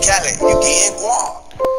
Cali, you getting guap.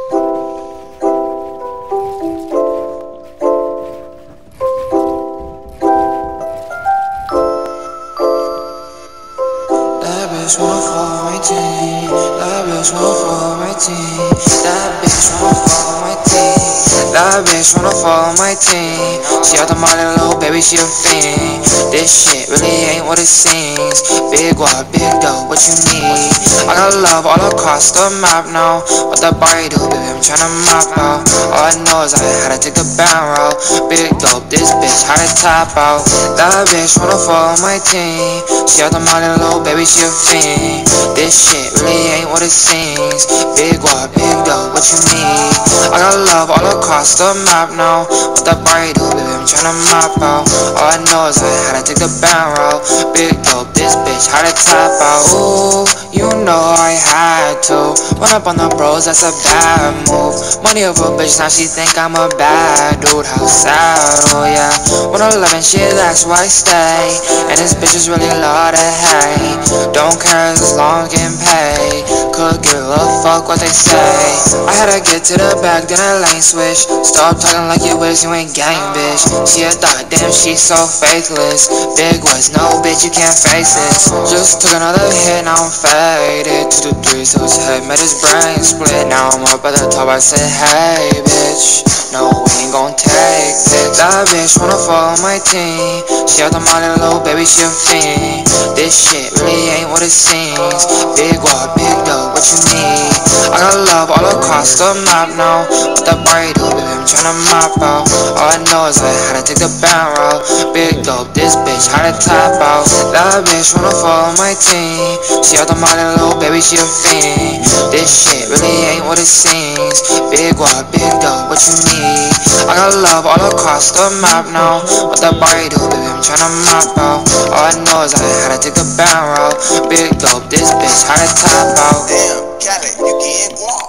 That bitch wanna fuck my team. That bitch wanna fuck my team. That bitch wanna fuck my team. That bitch wanna fuck my team. She out the molly, little baby, she a fiend. This shit really ain't what it seems. Big what, big dough, what you need? I got love all across the map now. What the body do, baby, I'm tryna mop out. All I know is I had to take the bound route. Big dope, this bitch had to top out. That bitch wanna fuck my team. She out the molly, little baby, she a fiend. This shit really ain't what it seems. Big what, big dough, what you need? I got love all across the map now. What the body do, baby, I'm tryna mop out. All I know is I had to take the bound route. Big dope, this bitch had to top out. Ooh, you know I had to run up on the bros, that's a bad move. Money over bitch, now she think I'm a bad dude. How sad, oh yeah. 111 shit, that's where I stay. And this bitch is really low to hate. Don't care as long as getting paid. Could give a fuck what they say. I had to get to the back, then I lane switch. Stop talking like you wish you ain't gang, bitch. She a thought, damn, she's so faithless. Big was no bitch, you can't face this. Just took another hit, now I'm faded. 2 to 3, so his head made his brain split. Now I'm up at the top, I said, hey, bitch. No, we ain't gon' take this. That bitch wanna follow my team. She out the molly, little baby, she a fiend. This shit really ain't what it seems. Big what, big dough, what you need? I got love all across the map now. What the body do, baby, I'm tryna mop out. All I know is I had to take the bound route. Big dope, this bitch had to top out. That bitch wanna follow my team. She out the molly, little baby, she a fiend. This shit really ain't what it seems. Big what, big dope, what you need? I got love all across the map now. What the body do, baby, I'm tryna mop out. All I know is I had to take the bound route. Big dope, this bitch had to top out. Damn, Cali, you getting guap.